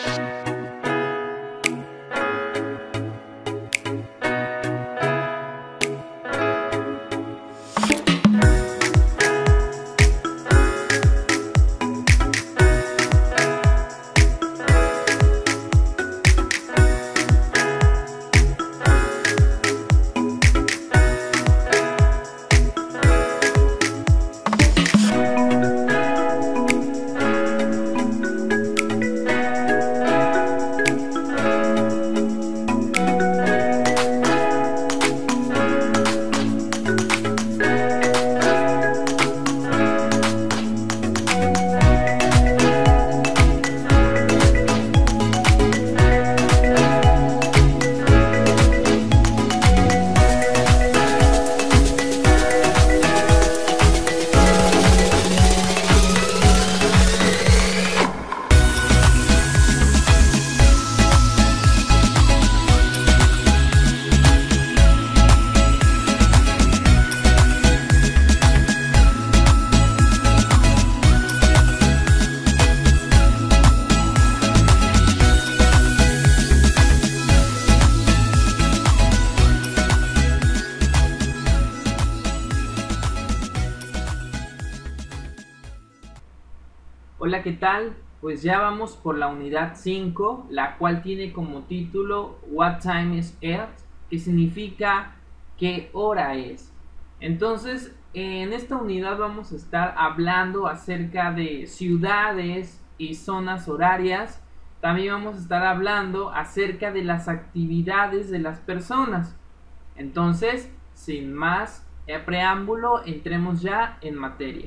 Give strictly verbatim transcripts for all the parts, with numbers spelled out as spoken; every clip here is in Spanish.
Hola, ¿qué tal? Pues ya vamos por la unidad cinco, la cual tiene como título What time is it? Que significa ¿qué hora es? Entonces, en esta unidad vamos a estar hablando acerca de ciudades y zonas horarias. También vamos a estar hablando acerca de las actividades de las personas. Entonces, sin más preámbulo, entremos ya en materia.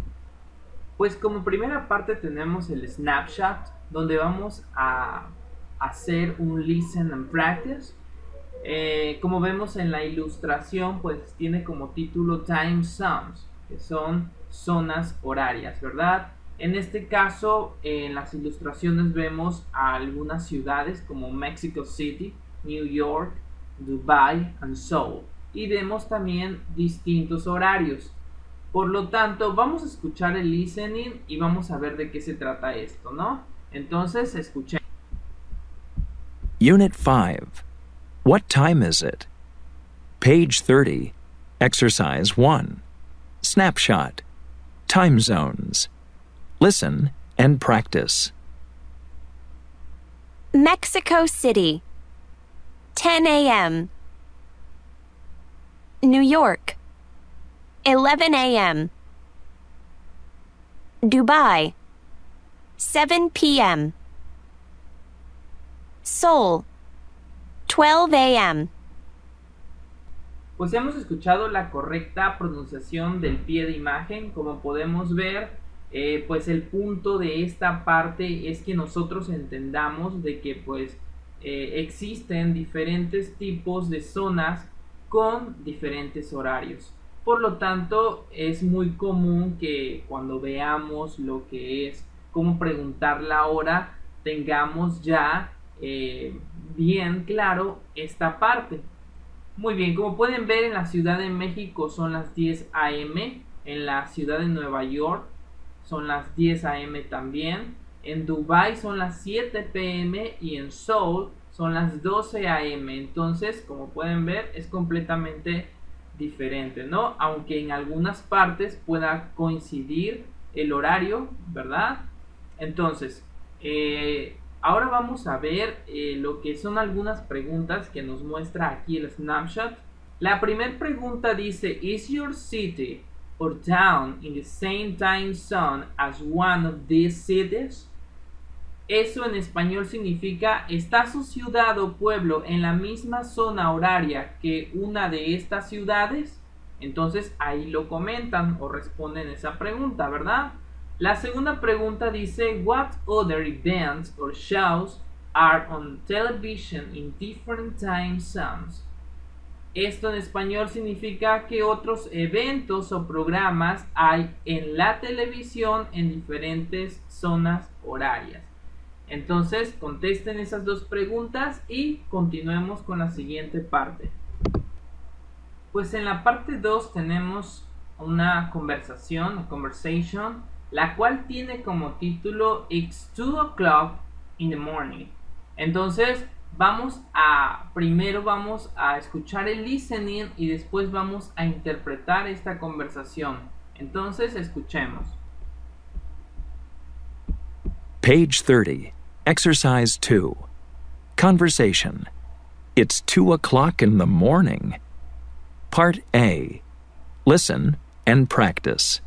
Pues como primera parte tenemos el snapshot, donde vamos a hacer un listen and practice. Eh, como vemos en la ilustración, pues tiene como título time zones, que son zonas horarias, ¿verdad? En este caso, en las ilustraciones vemos a algunas ciudades como Mexico City, New York, Dubai and Seoul. Y vemos también distintos horarios. Por lo tanto, vamos a escuchar el listening y vamos a ver de qué se trata esto, ¿no? Entonces, escuchemos. Unit five. What time is it? Page thirty. Exercise one. Snapshot. Time zones. Listen and practice. Mexico City. ten a m New York. eleven a m Dubai. seven p m Seoul. twelve a m Pues hemos escuchado la correcta pronunciación del pie de imagen. Como podemos ver, eh, pues el punto de esta parte es que nosotros entendamos de que pues eh, existen diferentes tipos de zonas con diferentes horarios. Por lo tanto, es muy común que cuando veamos lo que es cómo preguntar la hora, tengamos ya eh, bien claro esta parte. Muy bien, como pueden ver, en la Ciudad de México son las diez a m, en la Ciudad de Nueva York son las diez a m también, en Dubai son las siete p m y en Seoul son las doce a m. Entonces, como pueden ver, es completamente diferente, ¿no? Aunque en algunas partes pueda coincidir el horario, ¿verdad? Entonces, eh, ahora vamos a ver eh, lo que son algunas preguntas que nos muestra aquí el snapshot. La primera pregunta dice: ¿Is your city or town in the same time zone as one of these cities? Eso en español significa: ¿está su ciudad o pueblo en la misma zona horaria que una de estas ciudades? Entonces ahí lo comentan o responden esa pregunta, ¿verdad? La segunda pregunta dice: What other events or shows are on television in different time zones? Esto en español significa: ¿qué otros eventos o programas hay en la televisión en diferentes zonas horarias? Entonces, contesten esas dos preguntas y continuemos con la siguiente parte. Pues en la parte dos tenemos una conversación, a conversation, la cual tiene como título It's two o'clock in the morning. Entonces, vamos a, primero vamos a escuchar el listening y después vamos a interpretar esta conversación. Entonces, escuchemos. Page thirty, Exercise two. Conversation. It's two o'clock in the morning. Part A. Listen and practice.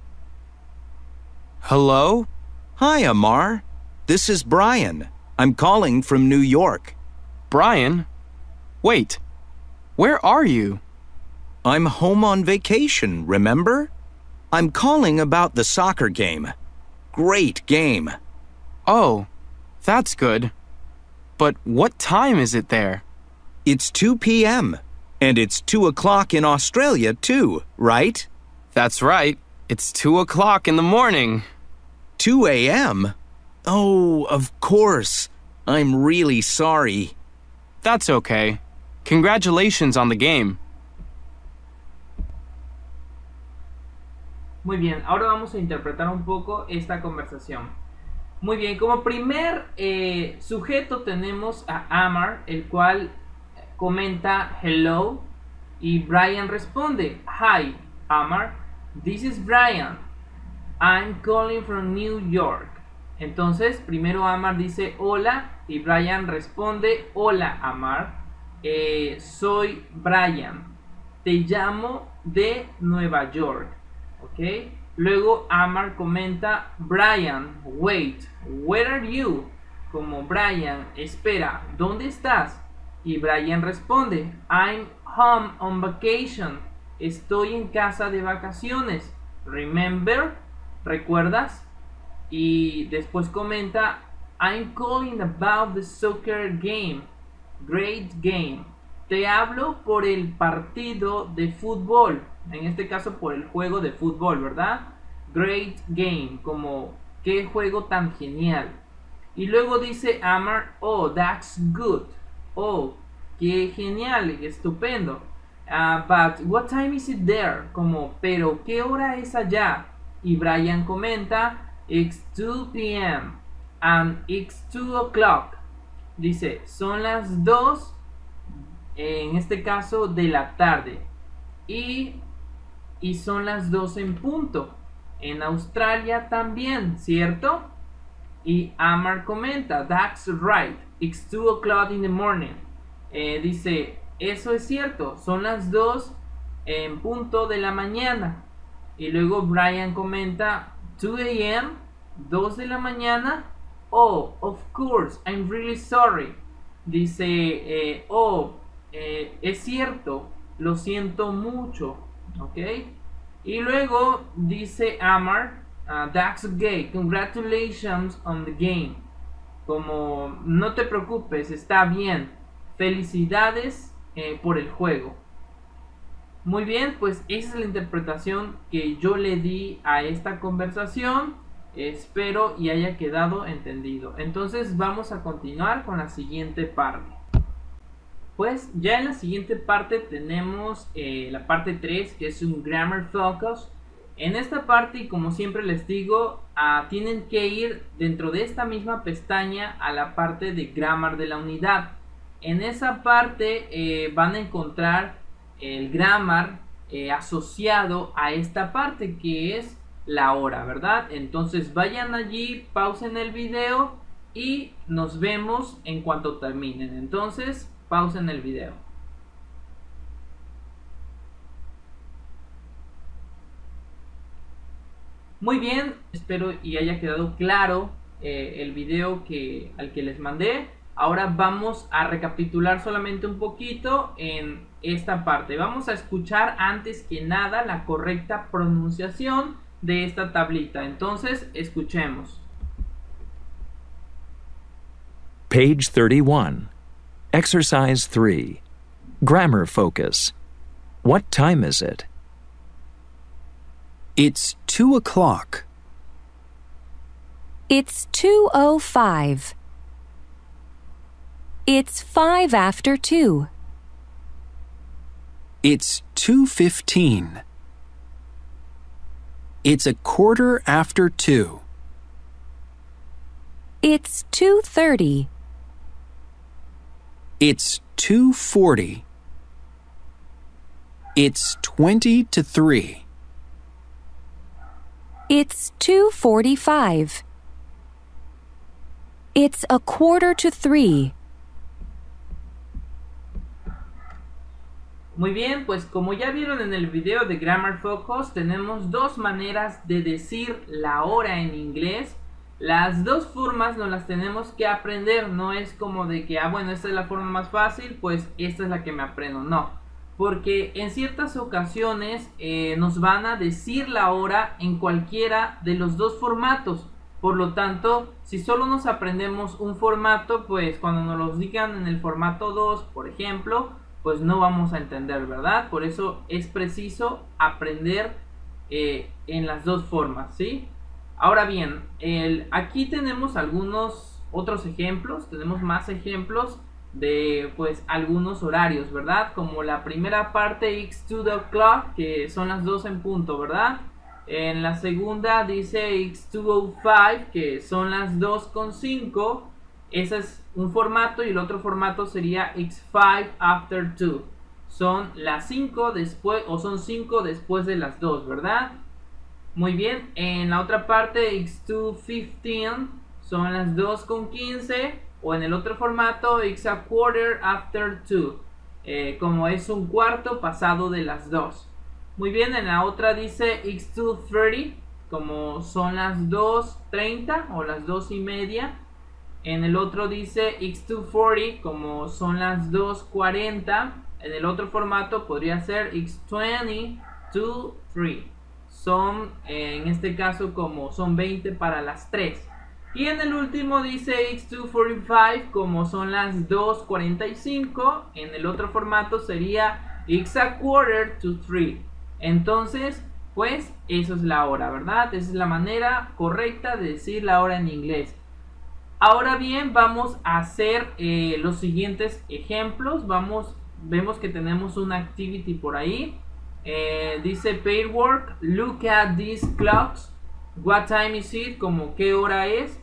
Hello? Hi, Amar. This is Brian. I'm calling from New York. Brian? Wait, where are you? I'm home on vacation, remember? I'm calling about the soccer game. Great game. Oh, that's good. But what time is it there? It's two p.m. And it's two o'clock in Australia, too, right? That's right. It's two o'clock in the morning. two a.m.? Oh, of course. I'm really sorry. That's okay. Congratulations on the game. Muy bien, ahora vamos a interpretar un poco esta conversación. Muy bien, como primer eh, sujeto tenemos a Amar, el cual comenta hello y Brian responde, hi Amar, this is Brian, I'm calling from New York. Entonces primero Amar dice hola y Brian responde hola Amar, eh, soy Brian, te llamo de Nueva York, ¿ok? Luego Amar comenta Brian, wait, where are you? Como Brian, espera, ¿dónde estás? Y Brian responde, I'm home on vacation. Estoy en casa de vacaciones. Remember? ¿Recuerdas? Y después comenta, I'm calling about the soccer game. Great game. Te hablo por el partido de fútbol. En este caso por el juego de fútbol, ¿verdad? Great game. Como, qué juego tan genial. Y luego dice Amar, oh, that's good. Oh, qué genial, estupendo. Uh, but what time is it there? Como, pero ¿qué hora es allá? Y Brian comenta, it's two p.m. and it's two o'clock. Dice, son las dos, en este caso de la tarde. Y, y son las dos en punto. En Australia también, ¿cierto? Y Amar comenta, that's right, it's two o'clock in the morning. Eh, dice, eso es cierto, son las dos en punto de la mañana. Y luego Brian comenta, two a.m., dos de la mañana. Oh, of course, I'm really sorry. Dice, eh, oh, eh, es cierto, lo siento mucho. ¿Ok? Y luego dice Amar, uh, that's okay, congratulations on the game. Como, no te preocupes, está bien. Felicidades eh, por el juego. Muy bien, pues esa es la interpretación que yo le di a esta conversación. Espero y haya quedado entendido. Entonces vamos a continuar con la siguiente parte. Pues ya en la siguiente parte tenemos eh, la parte tres, que es un Grammar Focus. En esta parte, y como siempre les digo, uh, tienen que ir dentro de esta misma pestaña a la parte de Grammar de la unidad. En esa parte eh, van a encontrar el grammar eh, asociado a esta parte, que es la hora, ¿verdad? Entonces vayan allí, pausen el video y nos vemos en cuanto terminen. Entonces pausen el video. Muy bien, espero y haya quedado claro eh, el video que, al que les mandé. Ahora vamos a recapitular solamente un poquito en esta parte. Vamos a escuchar antes que nada la correcta pronunciación de esta tablita. Entonces, escuchemos. Page thirty-one. Exercise three. Grammar focus. What time is it? It's two o'clock. It's two oh five. It's five after two. It's two fifteen. It's a quarter after two. It's two thirty. It's two forty. It's twenty to three. It's two forty-five. It's a quarter to three. Muy bien, pues como ya vieron en el video de Grammar Focus, tenemos dos maneras de decir la hora en inglés. Las dos formas nos las tenemos que aprender, no es como de que, ah, bueno, esta es la forma más fácil, pues esta es la que me aprendo, no. Porque en ciertas ocasiones eh, nos van a decir la hora en cualquiera de los dos formatos. Por lo tanto, si solo nos aprendemos un formato, pues cuando nos los digan en el formato dos, por ejemplo, pues no vamos a entender, ¿verdad? Por eso es preciso aprender eh, en las dos formas, ¿sí? Ahora bien, el, aquí tenemos algunos otros ejemplos, tenemos más ejemplos de pues algunos horarios, ¿verdad? Como la primera parte, it's two o'clock, que son las dos en punto, ¿verdad? En la segunda dice it's two oh five, que son las dos con cinco. Ese es un formato y el otro formato sería it's five after two. Son las cinco después, o son cinco después de las dos, ¿verdad? Muy bien, en la otra parte it's two fifteen, son las dos con quince, o en el otro formato it's a quarter after two, eh, como es un cuarto pasado de las dos. Muy bien, en la otra dice it's two thirty, como son las dos treinta o las dos y media. En el otro dice it's two forty, como son las dos cuarenta. En el otro formato podría ser it's twenty to three. Son, eh, en este caso, como son veinte para las tres. Y en el último dice it's two forty-five, como son las dos cuarenta y cinco. En el otro formato sería it's a quarter to three. Entonces, pues, eso es la hora, ¿verdad? Esa es la manera correcta de decir la hora en inglés. Ahora bien, vamos a hacer eh, los siguientes ejemplos. Vamos, vemos que tenemos una activity por ahí. Eh, dice paid work, look at these clocks. What time is it? Como qué hora es.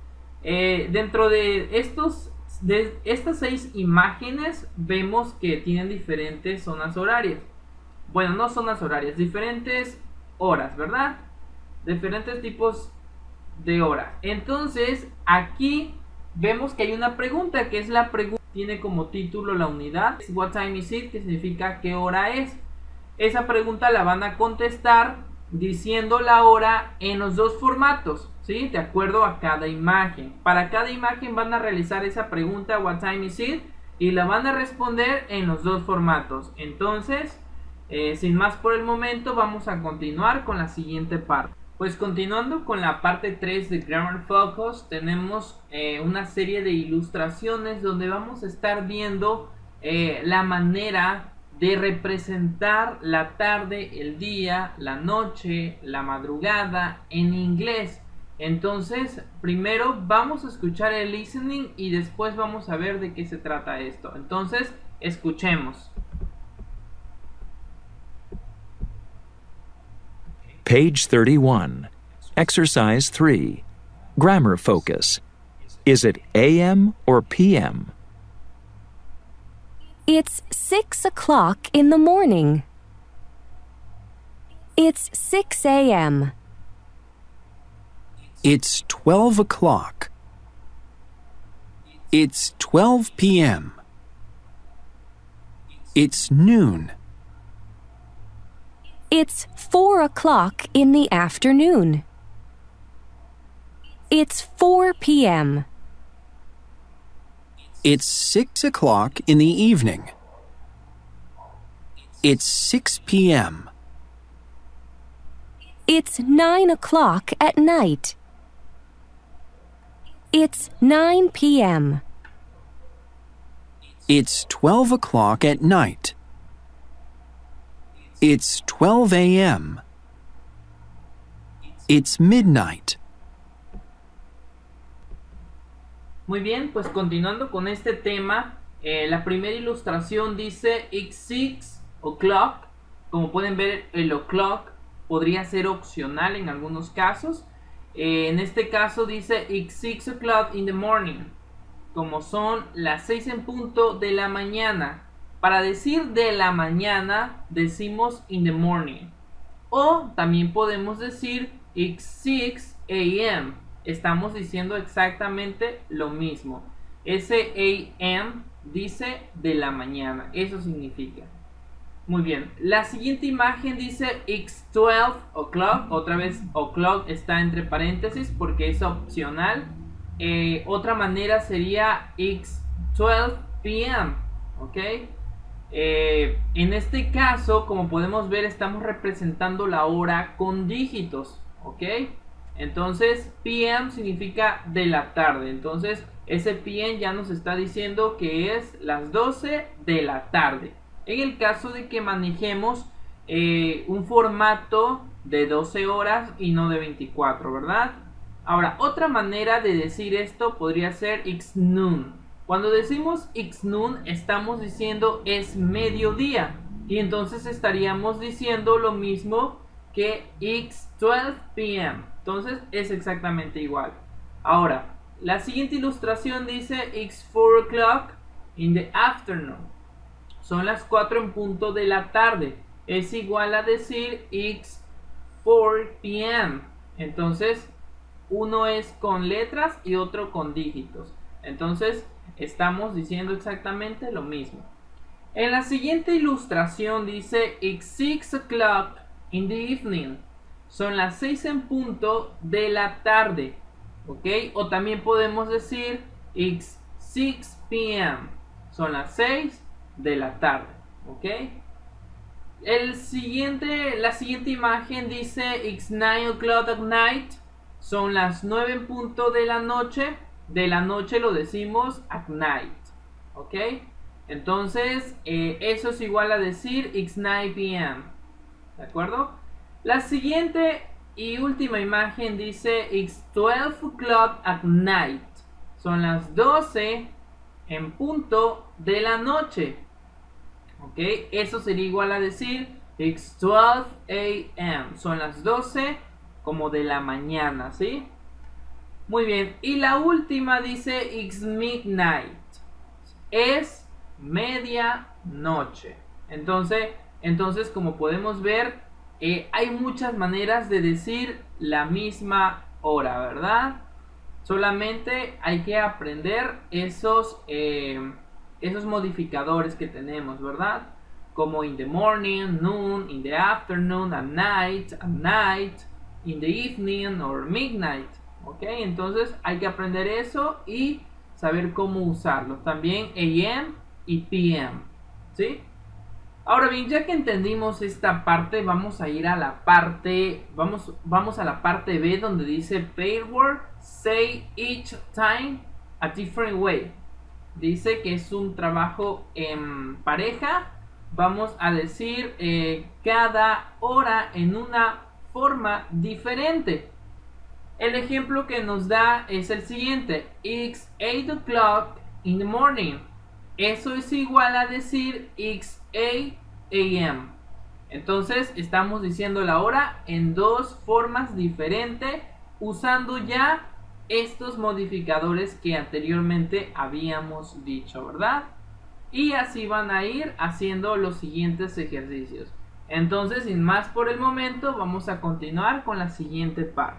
Eh, dentro de estos, de estas seis imágenes, vemos que tienen diferentes zonas horarias. Bueno, no zonas horarias, diferentes horas, ¿verdad? Diferentes tipos de horas. Entonces, aquí vemos que hay una pregunta, que es la pregunta, tiene como título la unidad, what time is it, que significa qué hora es. Esa pregunta la van a contestar diciendo la hora en los dos formatos, ¿sí? De acuerdo a cada imagen. Para cada imagen van a realizar esa pregunta, what time is it, y la van a responder en los dos formatos. Entonces, eh, sin más por el momento, vamos a continuar con la siguiente parte. Pues continuando con la parte tres de Grammar Focus, tenemos eh, una serie de ilustraciones donde vamos a estar viendo eh, la manera de representar la tarde, el día, la noche, la madrugada en inglés. Entonces, primero vamos a escuchar el listening y después vamos a ver de qué se trata esto. Entonces, escuchemos. Page thirty-one. Exercise three. Grammar focus. Is it A M or P M? It's six o'clock in the morning. It's six a m It's twelve o'clock. It's twelve p m It's noon. It's four o'clock in the afternoon. It's four p m It's six o'clock in the evening. It's six p m It's nine o'clock at night. It's nine p m It's twelve o'clock at night. It's twelve a m It's midnight. Muy bien, pues continuando con este tema, eh, la primera ilustración dice it's six o'clock. Como pueden ver, el o'clock podría ser opcional en algunos casos. Eh, en este caso dice it's six o'clock in the morning, como son las seis en punto de la mañana. Para decir de la mañana decimos in the morning, o también podemos decir it's six a m. Estamos diciendo exactamente lo mismo. Ese a m dice de la mañana, eso significa. Muy bien, la siguiente imagen dice it's twelve o'clock. Otra vez o'clock está entre paréntesis porque es opcional. Eh, otra manera sería it's twelve p m, ok. Eh, en este caso, como podemos ver, estamos representando la hora con dígitos, ok. Entonces p m significa de la tarde, entonces ese p m ya nos está diciendo que es las doce de la tarde. En el caso de que manejemos eh, un formato de doce horas y no de veinticuatro, ¿verdad? Ahora, otra manera de decir esto podría ser it's noon. Cuando decimos it's noon, estamos diciendo es mediodía. Y entonces estaríamos diciendo lo mismo que it's twelve p m. Entonces es exactamente igual. Ahora, la siguiente ilustración dice it's four o'clock in the afternoon. Son las cuatro en punto de la tarde. Es igual a decir it's four p m. Entonces, uno es con letras y otro con dígitos. Entonces, estamos diciendo exactamente lo mismo. En la siguiente ilustración dice it's six o'clock in the evening. Son las seis en punto de la tarde. ¿Ok? O también podemos decir it's six p m. Son las seis de la tarde, ok. El siguiente, la siguiente imagen dice it's nine o'clock at night. Son las nueve en punto de la noche. De la noche lo decimos at night, ok. Entonces eh, eso es igual a decir it's nine p m, ¿de acuerdo? La siguiente y última imagen dice it's twelve o'clock at night. Son las doce en punto de la noche. Ok, eso sería igual a decir it's twelve a m. Son las doce como de la mañana, ¿sí? Muy bien, y la última dice it's midnight. Es medianoche. Entonces, entonces como podemos ver, eh, hay muchas maneras de decir la misma hora, ¿verdad? Solamente hay que aprender esos... Eh, esos modificadores que tenemos, ¿verdad? Como in the morning, noon, in the afternoon, at night, at night, in the evening or midnight, ¿ok? Entonces hay que aprender eso y saber cómo usarlo. También a m y p m, ¿sí? Ahora bien, ya que entendimos esta parte, vamos a ir a la parte, vamos, vamos a la parte B donde dice pair word, say each time a different way. Dice que es un trabajo en pareja. Vamos a decir eh, cada hora en una forma diferente. El ejemplo que nos da es el siguiente. It's eight o'clock in the morning. Eso es igual a decir it's eight a m. Entonces estamos diciendo la hora en dos formas diferentes, usando ya estos modificadores que anteriormente habíamos dicho, ¿verdad? Y así van a ir haciendo los siguientes ejercicios. Entonces, sin más por el momento, vamos a continuar con la siguiente parte.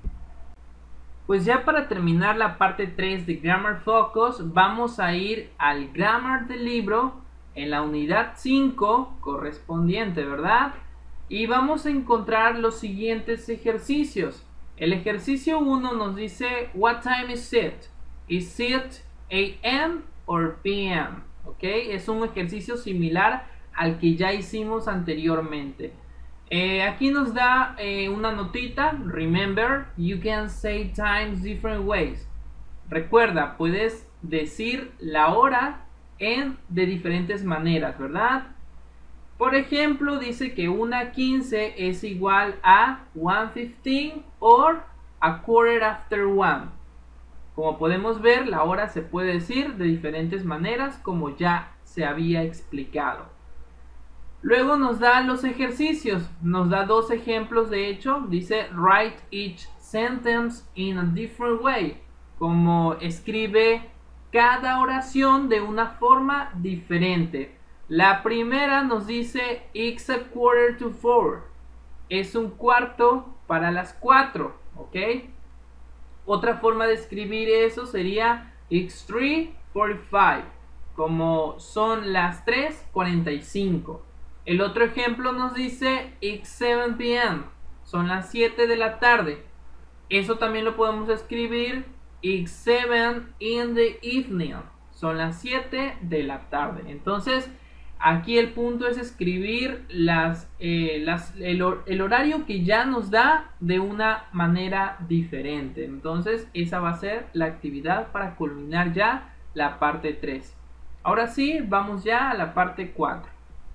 Pues ya para terminar la parte tres de Grammar Focus, vamos a ir al Grammar del libro en la unidad cinco correspondiente, ¿verdad? Y vamos a encontrar los siguientes ejercicios. El ejercicio uno nos dice what time is it? Is it a m or p m? ¿Ok? Es un ejercicio similar al que ya hicimos anteriormente. Eh, aquí nos da eh, una notita. Remember, you can say times different ways. Recuerda, puedes decir la hora en de diferentes maneras, ¿verdad? Por ejemplo, dice que una quince es igual a one fifteen or a quarter after one. Como podemos ver, la hora se puede decir de diferentes maneras, como ya se había explicado. Luego nos da los ejercicios. Nos da dos ejemplos, de hecho. Dice write each sentence in a different way, como escribe cada oración de una forma diferente. La primera nos dice it's a quarter to four, es un cuarto para las cuatro, ¿ok? Otra forma de escribir eso sería it's three forty-five, como son las tres cuarenta y cinco. El otro ejemplo nos dice it's seven p m, son las siete de la tarde. Eso también lo podemos escribir it's seven in the evening, son las siete de la tarde. Entonces aquí el punto es escribir las, eh, las, el, el horario que ya nos da de una manera diferente. Entonces esa va a ser la actividad para culminar ya la parte tres. Ahora sí, vamos ya a la parte cuatro.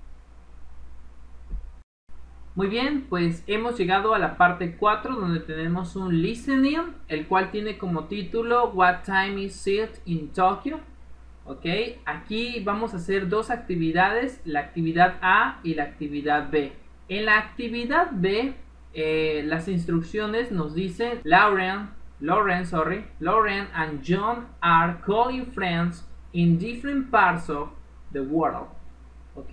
Muy bien, pues hemos llegado a la parte cuatro, donde tenemos un listening, el cual tiene como título What time is it in Tokyo? Ok, aquí vamos a hacer dos actividades, la actividad A y la actividad B. En la actividad B, eh, las instrucciones nos dicen Lauren, Lauren, sorry, Lauren and John are calling friends in different parts of the world. Ok,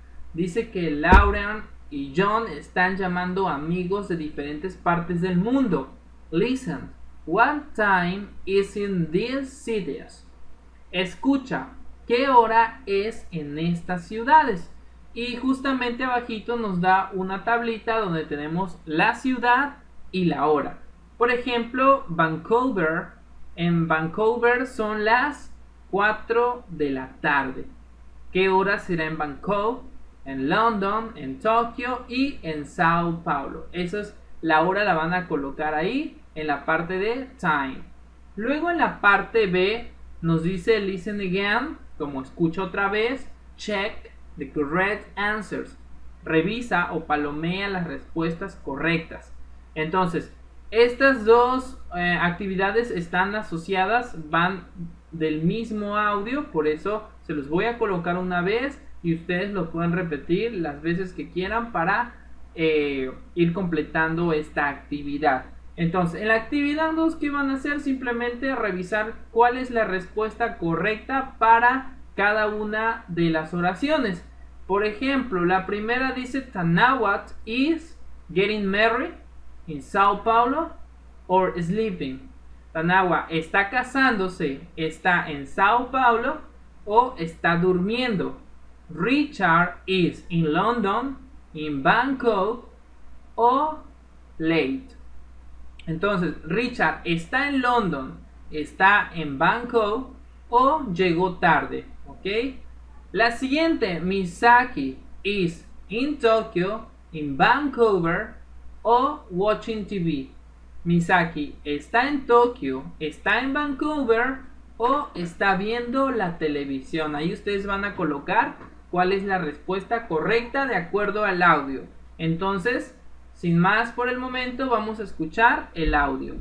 dice que Lauren y John están llamando amigos de diferentes partes del mundo. Listen, what time is in these cities? Escucha, ¿qué hora es en estas ciudades? Y justamente abajito nos da una tablita donde tenemos la ciudad y la hora. Por ejemplo, Vancouver. En Vancouver son las cuatro de la tarde. ¿Qué hora será en Bangkok? En London, en Tokio y en Sao Paulo. Esa es la hora, la van a colocar ahí en la parte de time. Luego en la parte B nos dice listen again, como escucha otra vez, check the correct answers. Revisa o palomea las respuestas correctas. Entonces, estas dos eh, actividades están asociadas, van del mismo audio, por eso se los voy a colocar una vez y ustedes lo pueden repetir las veces que quieran para eh, ir completando esta actividad. Entonces, en la actividad dos, ¿qué van a hacer? Simplemente revisar cuál es la respuesta correcta para cada una de las oraciones. Por ejemplo, la primera dice Tanawat is getting married in Sao Paulo or sleeping. Tanawa está casándose, está en Sao Paulo o está durmiendo. Richard is in London, in Bangkok o late. Entonces, Richard está en London, está en Bangkok o llegó tarde, ¿ok? La siguiente, Misaki is in Tokyo, in Vancouver o watching T V. Misaki está en Tokio, está en Vancouver o está viendo la televisión. Ahí ustedes van a colocar cuál es la respuesta correcta de acuerdo al audio. Entonces, sin más por el momento, vamos a escuchar el audio.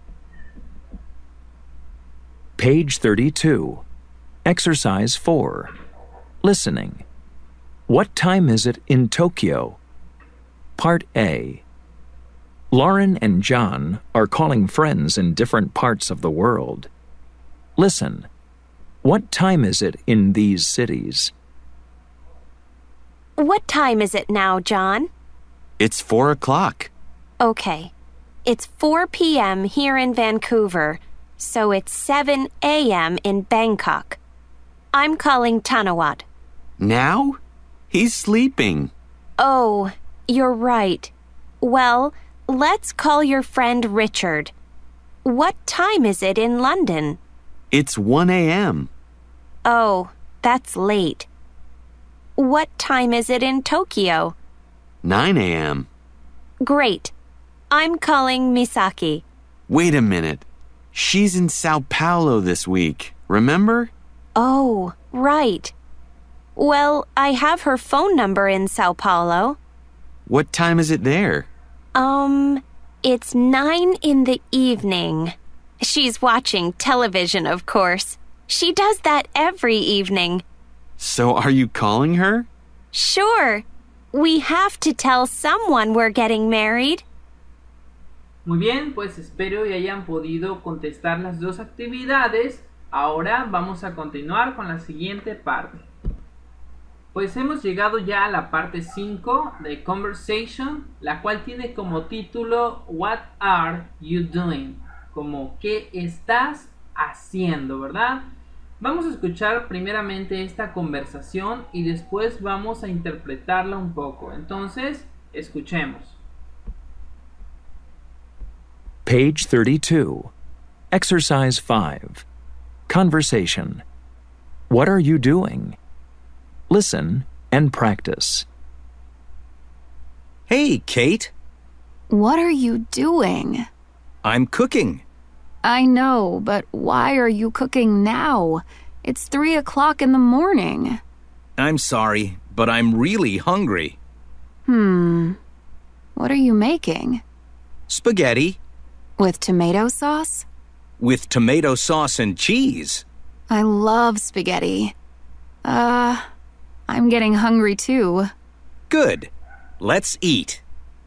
Page thirty-two. Exercise four. Listening. What time is it in Tokyo? Part A. Lauren and John are calling friends in different parts of the world. Listen. What time is it in these cities? What time is it now, John? It's four o'clock. Okay. It's four p m here in Vancouver, so it's seven a m in Bangkok. I'm calling Tanawat. Now? He's sleeping. Oh, you're right. Well, let's call your friend Richard. What time is it in London? It's one a m Oh, that's late. What time is it in Tokyo? nine a m Great. I'm calling Misaki. Wait a minute. She's in Sao Paulo this week, remember? Oh, right. Well, I have her phone number in Sao Paulo. What time is it there? Um, it's nine in the evening. She's watching television, of course. She does that every evening. So are you calling her? Sure. We have to tell someone we're getting married. Muy bien, pues espero y hayan podido contestar las dos actividades. Ahora vamos a continuar con la siguiente parte. Pues hemos llegado ya a la parte cinco de Conversation, la cual tiene como título What are you doing? Como ¿qué estás haciendo? ¿Verdad? Vamos a escuchar primeramente esta conversación y después vamos a interpretarla un poco. Entonces, escuchemos. Page thirty-two. Exercise five. Conversation. What are you doing? Listen and practice. Hey, Kate. What are you doing? I'm cooking. I know, but why are you cooking now? It's three o'clock in the morning. I'm sorry, but I'm really hungry. Hmm. What are you making? Spaghetti With tomato sauce? with tomato sauce and cheese. I love spaghetti. Uh, I'm getting hungry too. Good. Let's eat.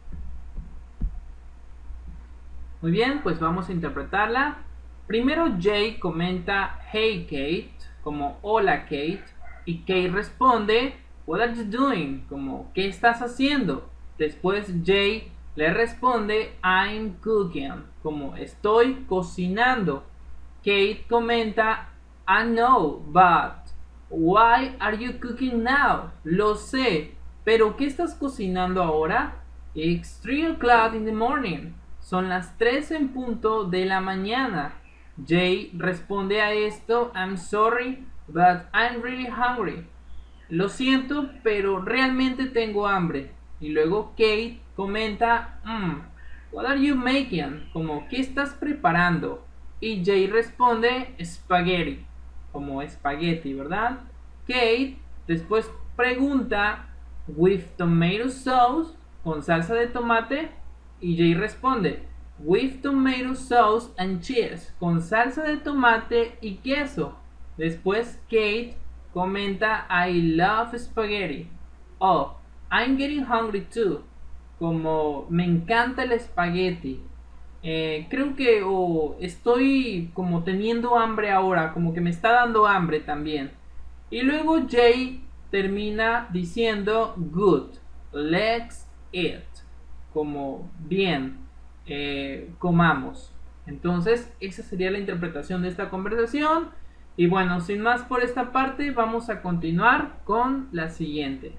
Muy bien, pues vamos a interpretarla. Primero Jay comenta Hey Kate, como hola Kate, y Kate responde What are you doing? Como ¿qué estás haciendo? Después Jay le responde I'm cooking, como estoy cocinando. Kate comenta I know, but why are you cooking now? Lo sé, pero ¿qué estás cocinando ahora? It's three o'clock in the morning. Son las tres en punto de la mañana. Jay responde a esto I'm sorry, but I'm really hungry. Lo siento, pero realmente tengo hambre. Y luego Kate comenta mm, What are you making? Como ¿qué estás preparando? Y Jay responde spaghetti, como espagueti, ¿verdad? Kate después pregunta with tomato sauce, con salsa de tomate, y Jay responde with tomato sauce and cheese, con salsa de tomate y queso. Después Kate comenta I love spaghetti. Oh, I'm getting hungry too, como me encanta el espagueti. Eh, creo que oh, estoy como teniendo hambre ahora, como que me está dando hambre también. Y luego Jay termina diciendo good, let's eat, como bien, eh, comamos. Entonces esa sería la interpretación de esta conversación. Y bueno, sin más por esta parte, vamos a continuar con la siguiente.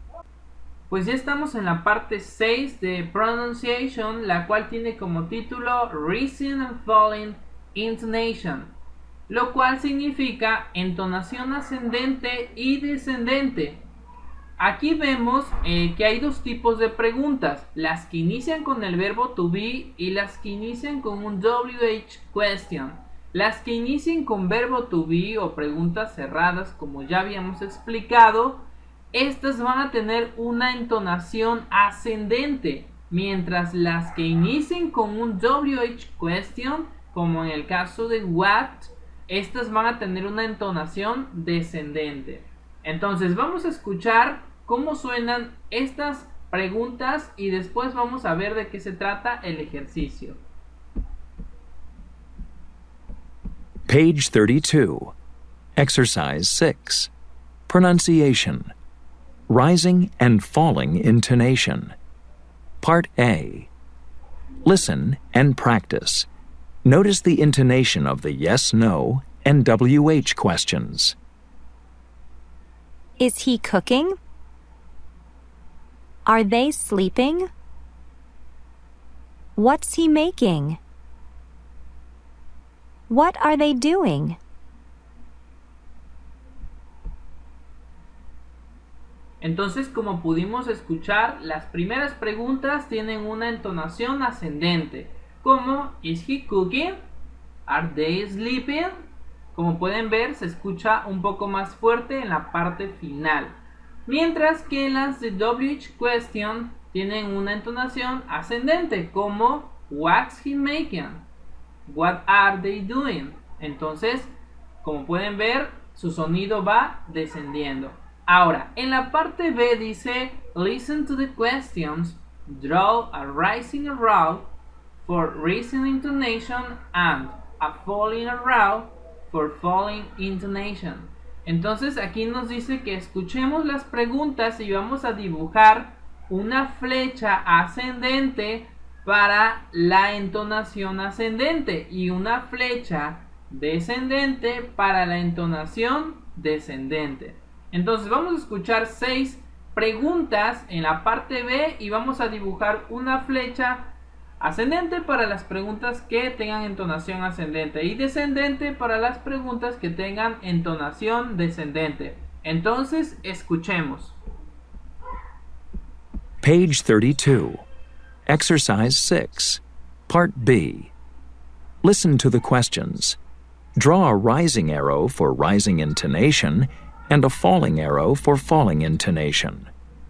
Pues ya estamos en la parte seis de Pronunciation, la cual tiene como título Rising and Falling Intonation, lo cual significa entonación ascendente y descendente. Aquí vemos eh, que hay dos tipos de preguntas, las que inician con el verbo to be y las que inician con un W H question. Las que inician con verbo to be o preguntas cerradas, como ya habíamos explicado, estas van a tener una entonación ascendente, mientras las que inicien con un W H question, como en el caso de what, estas van a tener una entonación descendente. Entonces vamos a escuchar cómo suenan estas preguntas y después vamos a ver de qué se trata el ejercicio. Page thirty-two. Exercise six. Pronunciation. Rising and falling intonation. Part A. Listen and practice. Notice the intonation of the yes, no, and W H questions. Is he cooking? Are they sleeping? What's he making? What are they doing? Entonces, como pudimos escuchar, las primeras preguntas tienen una entonación ascendente, como Is he cooking? Are they sleeping? Como pueden ver, se escucha un poco más fuerte en la parte final, mientras que las de W H question tienen una entonación ascendente, como What's he making? What are they doing? Entonces, como pueden ver, su sonido va descendiendo. Ahora, en la parte B dice Listen to the questions, draw a rising arrow, for rising intonation and a falling arrow for falling intonation. Entonces aquí nos dice que escuchemos las preguntas y vamos a dibujar una flecha ascendente para la entonación ascendente y una flecha descendente para la entonación descendente. Entonces vamos a escuchar seis preguntas en la parte B y vamos a dibujar una flecha ascendente para las preguntas que tengan entonación ascendente y descendente para las preguntas que tengan entonación descendente. Entonces escuchemos. Page thirty-two. Exercise six. Part B. Listen to the questions. Draw a rising arrow for rising intonation and a falling arrow for falling intonation.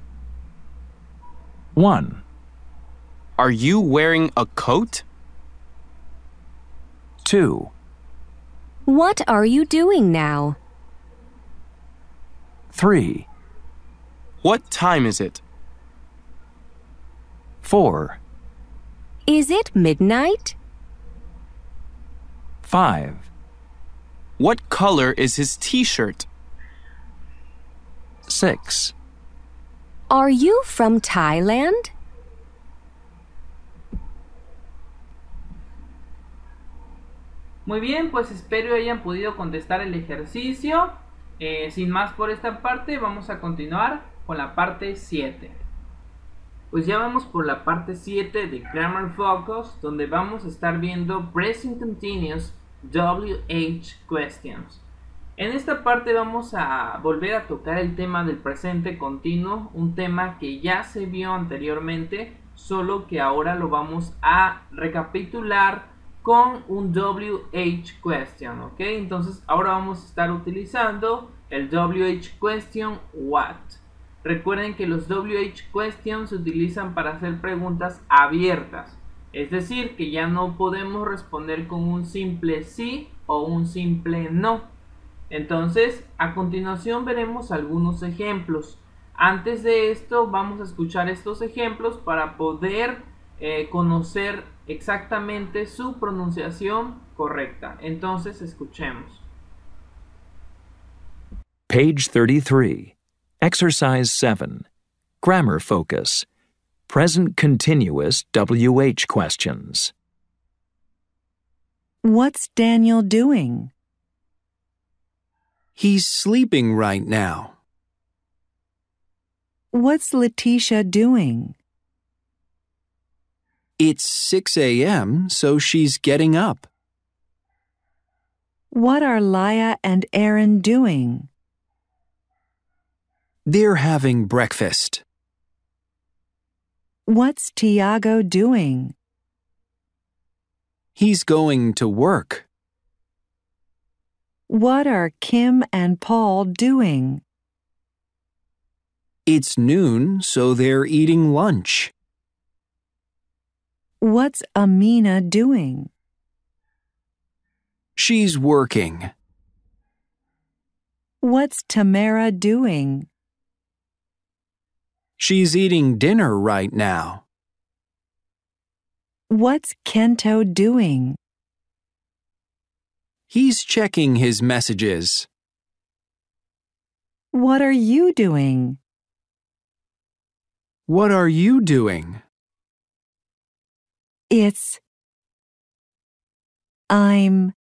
one. Are you wearing a coat? two. What are you doing now? three. What time is it? four. Is it midnight? five. What color is his t-shirt? six. Are you from Thailand? Muy bien, pues espero hayan podido contestar el ejercicio. Eh, sin más por esta parte, vamos a continuar con la parte siete. Pues ya vamos por la parte siete de Grammar Focus, donde vamos a estar viendo Present Continuous W H Questions. En esta parte vamos a volver a tocar el tema del presente continuo, un tema que ya se vio anteriormente, solo que ahora lo vamos a recapitular con un W H question, ¿ok? Entonces ahora vamos a estar utilizando el W H question what. Recuerden que los W H questions se utilizan para hacer preguntas abiertas, es decir, que ya no podemos responder con un simple sí o un simple no. Entonces, a continuación veremos algunos ejemplos. Antes de esto, vamos a escuchar estos ejemplos para poder eh, conocer exactamente su pronunciación correcta. Entonces, escuchemos. Page thirty-three. Exercise seven. Grammar Focus. Present Continuous W H Questions. What's Daniel doing? He's sleeping right now. What's Letitia doing? It's six a m, so she's getting up. What are Laya and Aaron doing? They're having breakfast. What's Tiago doing? He's going to work. What are Kim and Paul doing? It's noon, so they're eating lunch. What's Amina doing? She's working. What's Tamara doing? She's eating dinner right now. What's Kento doing? He's checking his messages. What are you doing? What are you doing? It's I'm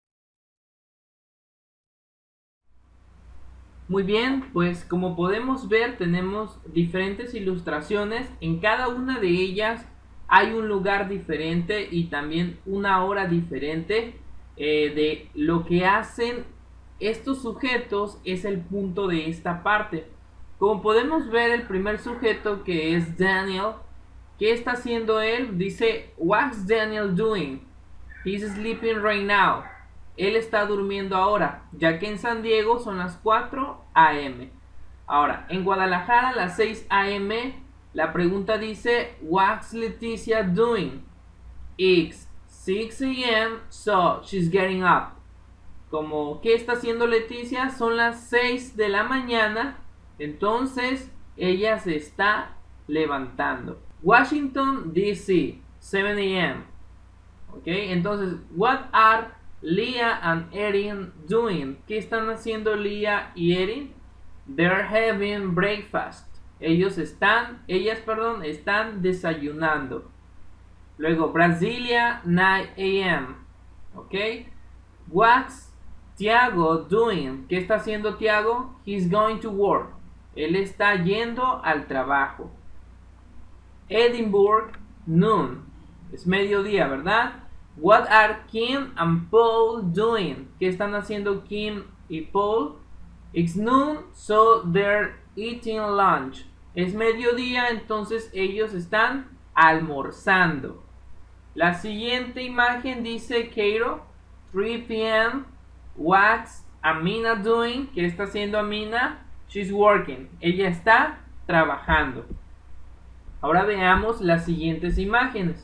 Muy bien, pues como podemos ver tenemos diferentes ilustraciones. En cada una de ellas hay un lugar diferente y también una hora diferente. Eh, de lo que hacen estos sujetos es el punto de esta parte. Como podemos ver, el primer sujeto, que es Daniel, ¿qué está haciendo él? Dice, what's Daniel doing? He's sleeping right now. Él está durmiendo ahora, ya que en San Diego son las cuatro a m Ahora, en Guadalajara las seis a m La pregunta dice, what's Leticia doing? It's six a m, so she's getting up. Como, ¿qué está haciendo Leticia? Son las seis de la mañana, entonces ella se está levantando. Washington, D C, seven a m ¿Ok? Entonces, what are Leah and Erin doing? ¿Qué están haciendo Leah y Erin? They're having breakfast. Ellos están, ellas, perdón, están desayunando. Luego, Brasilia, nine a m ¿Ok? What's Tiago doing? ¿Qué está haciendo Tiago? He's going to work. Él está yendo al trabajo. Edinburgh, noon. Es mediodía, ¿verdad? What are Kim and Paul doing? ¿Qué están haciendo Kim y Paul? It's noon, so they're eating lunch. Es mediodía, entonces ellos están almorzando. La siguiente imagen dice Cairo, three p m What's Amina doing? ¿Qué está haciendo Amina? She's working. Ella está trabajando. Ahora veamos las siguientes imágenes.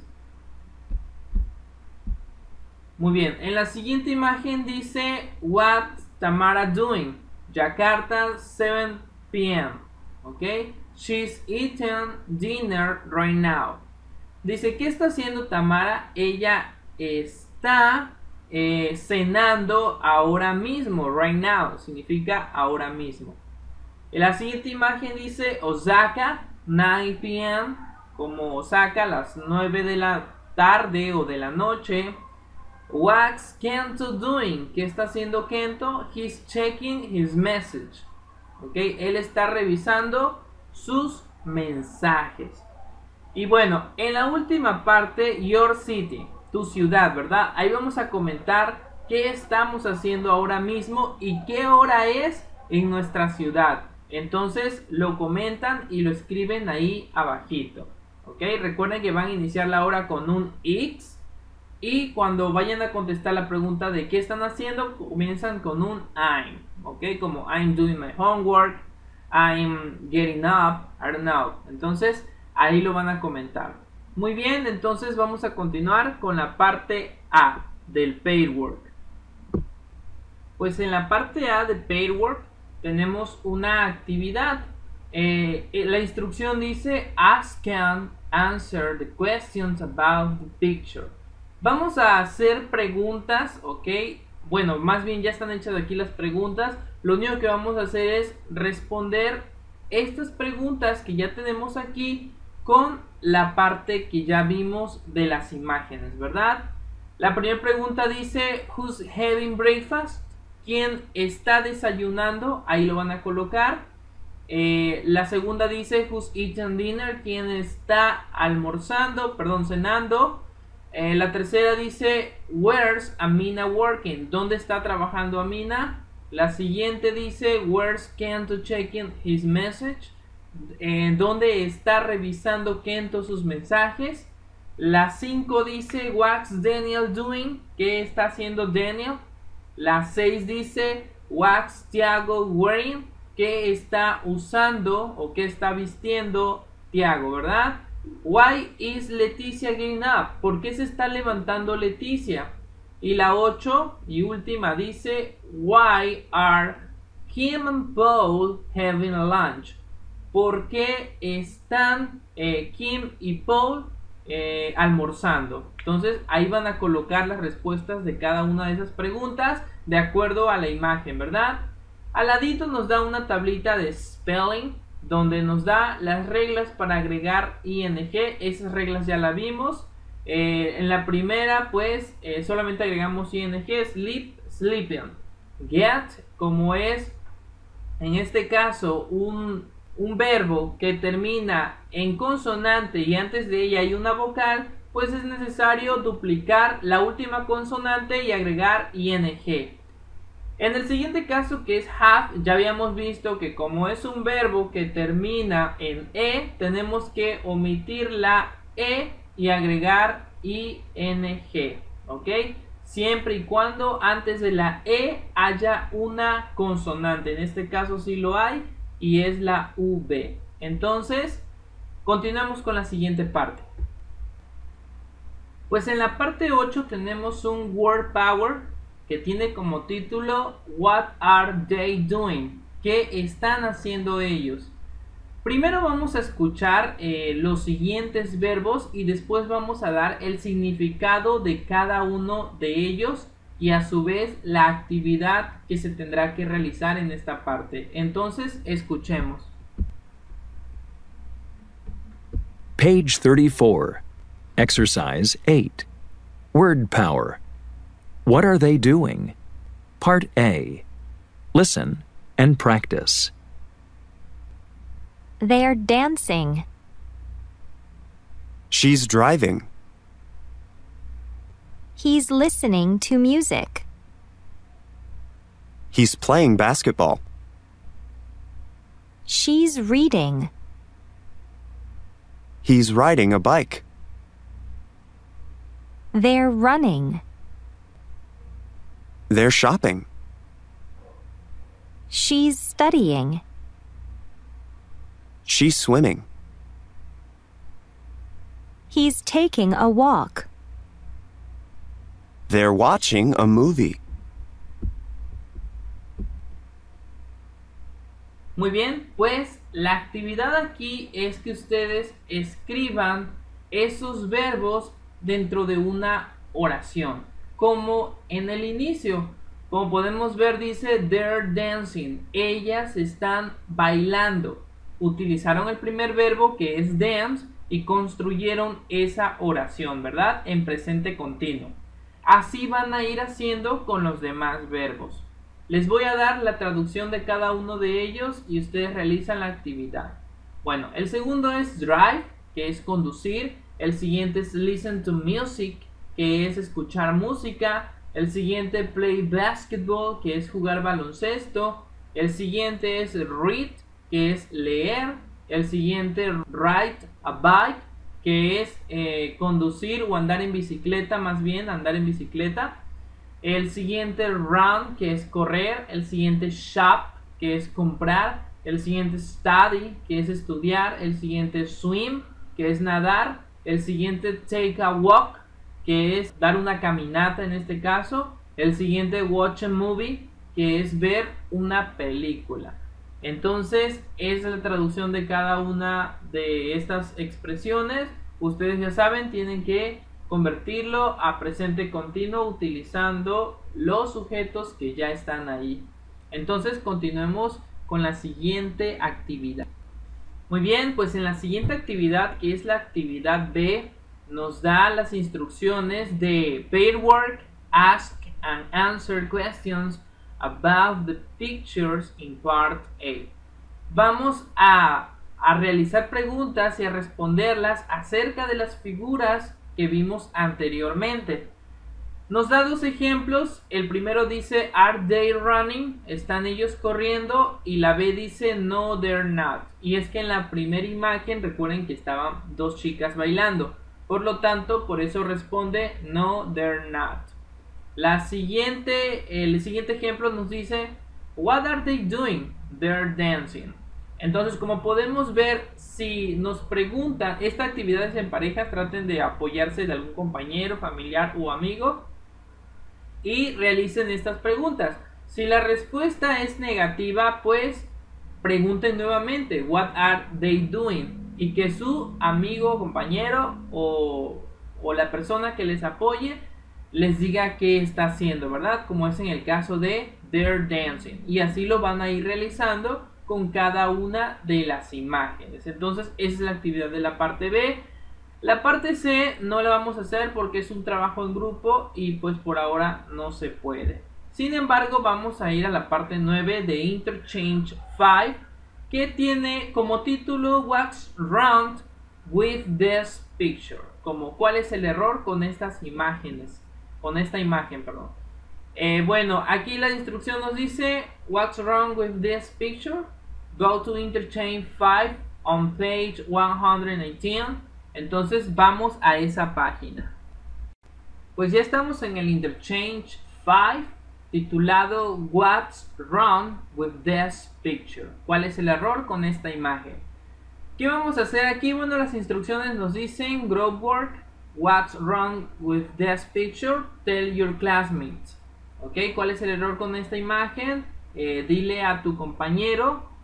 Muy bien, en la siguiente imagen dice What's Tamara doing? Jakarta, seven p m Ok, she's eating dinner right now. Dice, ¿qué está haciendo Tamara? Ella está eh, cenando ahora mismo. Right now significa ahora mismo. En la siguiente imagen dice Osaka, nine p m como Osaka, las nueve de la tarde o de la noche. What's Kento doing? ¿Qué está haciendo Kento? He's checking his message. Ok, él está revisando sus mensajes. Y bueno, en la última parte, your city, tu ciudad, ¿verdad? Ahí vamos a comentar qué estamos haciendo ahora mismo y qué hora es en nuestra ciudad. Entonces lo comentan y lo escriben ahí abajito. Ok, recuerden que van a iniciar la hora con un X. Y cuando vayan a contestar la pregunta de qué están haciendo, comienzan con un I'm. Ok, como I'm doing my homework, I'm getting up, I don't know. Entonces ahí lo van a comentar. Muy bien, entonces vamos a continuar con la parte A del paid work. Pues en la parte A de paid work tenemos una actividad. Eh, la instrucción dice ask and answer the questions about the picture. Vamos a hacer preguntas, ok. Bueno, más bien ya están hechas aquí las preguntas. Lo único que vamos a hacer es responder estas preguntas que ya tenemos aquí con la parte que ya vimos de las imágenes, ¿verdad? La primera pregunta dice Who's having breakfast? ¿Quién está desayunando? Ahí lo van a colocar. Eh, la segunda dice Who's eating dinner? ¿Quién está almorzando? Perdón, cenando. Eh, la tercera dice Where's Amina working? ¿Dónde está trabajando Amina? La siguiente dice Where's Kento checking his message? Eh, ¿Dónde está revisando Kento sus mensajes? La cinco dice What's Daniel doing? ¿Qué está haciendo Daniel? La seis dice What's Tiago wearing? ¿Qué está usando o qué está vistiendo Tiago, verdad? Why is Leticia getting up? ¿Por qué se está levantando Leticia? Y la ocho y última dice Why are Kim and Paul having a lunch? ¿Por qué están eh, Kim y Paul eh, almorzando? Entonces ahí van a colocar las respuestas de cada una de esas preguntas de acuerdo a la imagen, ¿verdad? Al ladito nos da una tablita de spelling donde nos da las reglas para agregar ing. Esas reglas ya las vimos. Eh, en la primera pues eh, solamente agregamos ing, sleep, sleeping. Get, como es en este caso un, un verbo que termina en consonante y antes de ella hay una vocal, pues es necesario duplicar la última consonante y agregar ing. En el siguiente caso, que es have, ya habíamos visto que como es un verbo que termina en e, tenemos que omitir la e y agregar ing, ¿ok? Siempre y cuando antes de la e haya una consonante. En este caso sí lo hay y es la v. Entonces, continuamos con la siguiente parte. Pues en la parte ocho tenemos un word power que tiene como título What are they doing? ¿Qué están haciendo ellos? Primero vamos a escuchar eh, los siguientes verbos y después vamos a dar el significado de cada uno de ellos y a su vez la actividad que se tendrá que realizar en esta parte. Entonces, escuchemos. Page thirty-four. Exercise eight. Word power. What are they doing? Part A. Listen and practice. They're dancing. She's driving. He's listening to music. He's playing basketball. She's reading. He's riding a bike. They're running. They're shopping. She's studying. She's swimming. He's taking a walk. They're watching a movie. Muy bien, pues la actividad aquí es que ustedes escriban esos verbos dentro de una oración, como en el inicio. Como podemos ver, dice they're dancing, ellas están bailando. Utilizaron el primer verbo, que es dance, y construyeron esa oración, ¿verdad? En presente continuo. Así van a ir haciendo con los demás verbos. Les voy a dar la traducción de cada uno de ellos y ustedes realizan la actividad. Bueno, el segundo es drive, que es conducir. El siguiente es listen to music, que es escuchar música. El siguiente, play basketball, que es jugar baloncesto. El siguiente es read, que es leer. El siguiente, ride a bike, que es eh, conducir o andar en bicicleta, más bien andar en bicicleta. El siguiente, run, que es correr. El siguiente, shop, que es comprar. El siguiente, study, que es estudiar. El siguiente, swim, que es nadar. El siguiente, take a walk, que es dar una caminata en este caso. El siguiente, watch a movie, que es ver una película. Entonces, esa es la traducción de cada una de estas expresiones. Ustedes ya saben, tienen que convertirlo a presente continuo utilizando los sujetos que ya están ahí. Entonces, continuemos con la siguiente actividad. Muy bien, pues en la siguiente actividad, que es la actividad B, nos da las instrucciones de pair work, ask and answer questions about the pictures in part A. Vamos a, a realizar preguntas y a responderlas acerca de las figuras que vimos anteriormente. Nos da dos ejemplos. El primero dice are they running, están ellos corriendo, y la B dice no they're not. Y es que en la primera imagen recuerden que estaban dos chicas bailando, por lo tanto por eso responde no they're not. La siguiente, el siguiente ejemplo nos dice what are they doing, they're dancing. Entonces, como podemos ver, si nos preguntan, esta actividad es en pareja, traten de apoyarse de algún compañero, familiar o amigo y realicen estas preguntas. Si la respuesta es negativa, pues pregunten nuevamente what are they doing y que su amigo, compañero o, o la persona que les apoye les diga qué está haciendo, ¿verdad? Como es en el caso de they're dancing, y así lo van a ir realizando con cada una de las imágenes. Entonces, esa es la actividad de la parte B. La parte C no la vamos a hacer porque es un trabajo en grupo y pues por ahora no se puede. Sin embargo, vamos a ir a la parte nueve de Interchange cinco, que tiene como título What's wrong with this picture? Como cuál es el error con estas imágenes, con esta imagen, perdón. Eh, bueno, aquí la instrucción nos dice What's wrong with this picture? Go to Interchange cinco on page one eighteen. Entonces vamos a esa página. Pues ya estamos en el Interchange cinco titulado What's wrong with this picture? ¿Cuál es el error con esta imagen? ¿Qué vamos a hacer aquí? Bueno, las instrucciones nos dicen group work. What's wrong with this picture? Tell your classmates. ¿Ok? ¿Cuál es el error con esta imagen? Eh, dile a tu compañero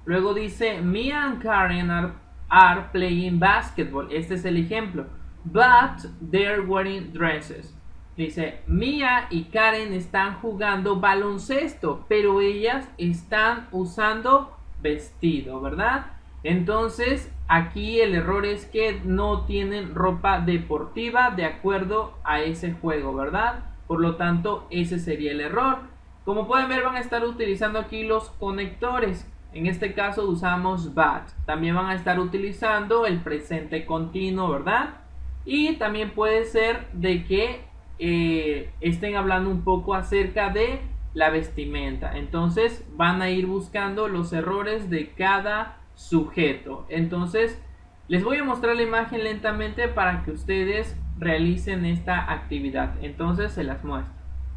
Luego dice, Mia and Karen are, are playing basketball. Este es el ejemplo. But they're wearing dresses. Dice, Mia y Karen están jugando baloncesto, pero ellas están usando vestido, ¿verdad? Entonces, aquí el error es que no tienen ropa deportiva de acuerdo a ese juego, ¿verdad? Por lo tanto, ese sería el error. Como pueden ver, van a estar utilizando aquí los conectores. En este caso usamos but. También van a estar utilizando el presente continuo, ¿verdad? Y también puede ser de que eh, estén hablando un poco acerca de la vestimenta. Entonces van a ir buscando los errores de cada sujeto. Entonces les voy a mostrar la imagen lentamente para que ustedes realicen esta actividad. Entonces se las muestro.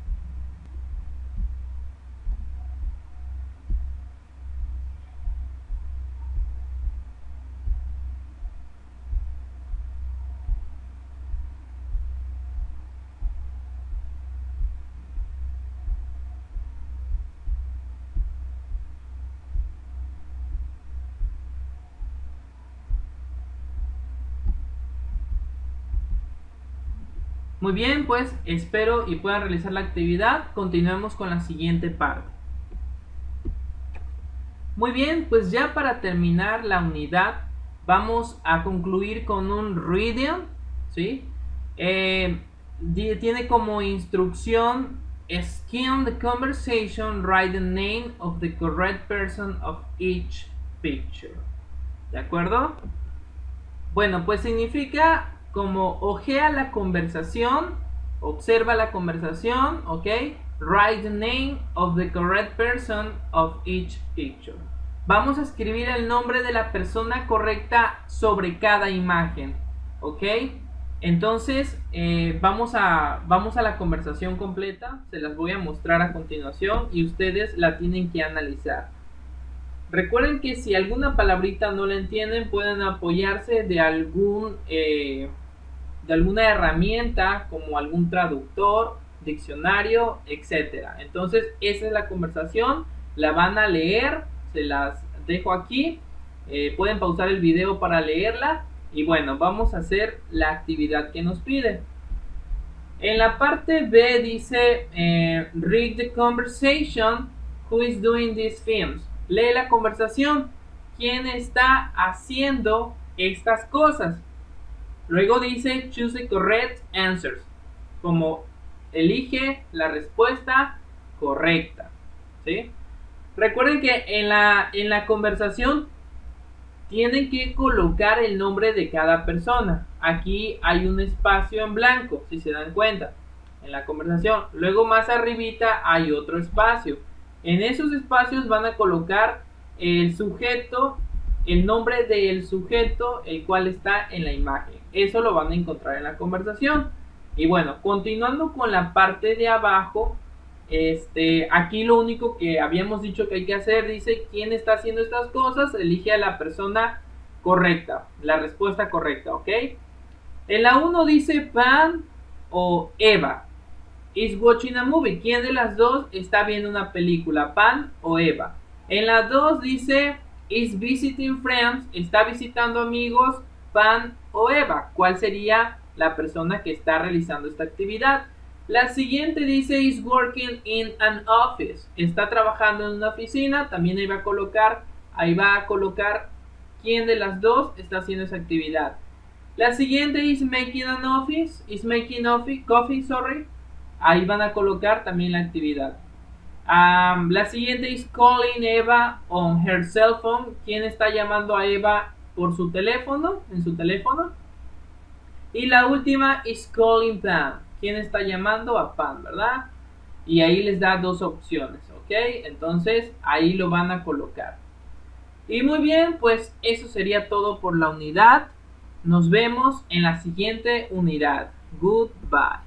Muy bien, pues espero y puedan realizar la actividad. Continuemos con la siguiente parte. Muy bien, pues ya para terminar la unidad vamos a concluir con un reading, ¿sí? Eh, tiene como instrucción skim the conversation, write the name of the correct person of each picture. ¿De acuerdo? Bueno, pues significa como ojea la conversación, observa la conversación, ¿ok? Write the name of the correct person of each picture. Vamos a escribir el nombre de la persona correcta sobre cada imagen, ¿ok? Entonces, eh, vamos, a, vamos a la conversación completa, se las voy a mostrar a continuación y ustedes la tienen que analizar. Recuerden que si alguna palabrita no la entienden, pueden apoyarse de algún... Eh, de alguna herramienta como algún traductor, diccionario, etcétera. Entonces esa es la conversación, la van a leer, se las dejo aquí, eh, pueden pausar el video para leerla y bueno, vamos a hacer la actividad que nos pide. En la parte B dice eh, read the conversation, who is doing these films. Lee la conversación, ¿quién está haciendo estas cosas? Luego dice choose the correct answers, como elige la respuesta correcta, ¿sí? Recuerden que en la, en la conversación tienen que colocar el nombre de cada persona. Aquí hay un espacio en blanco, si se dan cuenta, en la conversación. Luego más arribita hay otro espacio. En esos espacios van a colocar el sujeto, el nombre del sujeto, el cual está en la imagen. Eso lo van a encontrar en la conversación. Y bueno, continuando con la parte de abajo, este, aquí lo único que habíamos dicho que hay que hacer, dice, ¿quién está haciendo estas cosas? Elige a la persona correcta, la respuesta correcta, ¿ok? En la uno dice Pan o Eva. Is watching a movie. ¿Quién de las dos está viendo una película? Pan o Eva. En la dos dice is visiting friends. Está visitando amigos. Pan o Eva. ¿Cuál sería la persona que está realizando esta actividad? La siguiente dice is working in an office. Está trabajando en una oficina. También ahí va a colocar, ahí va a colocar quién de las dos está haciendo esa actividad. La siguiente is making an office. Is making office, coffee, sorry. Ahí van a colocar también la actividad. Um, la siguiente es calling Eva on her cell phone. ¿Quién está llamando a Eva por su teléfono? En su teléfono. Y la última es calling Pan. ¿Quién está llamando a Pan, verdad? Y ahí les da dos opciones, ¿ok? Entonces ahí lo van a colocar. Y muy bien, pues eso sería todo por la unidad. Nos vemos en la siguiente unidad. Goodbye.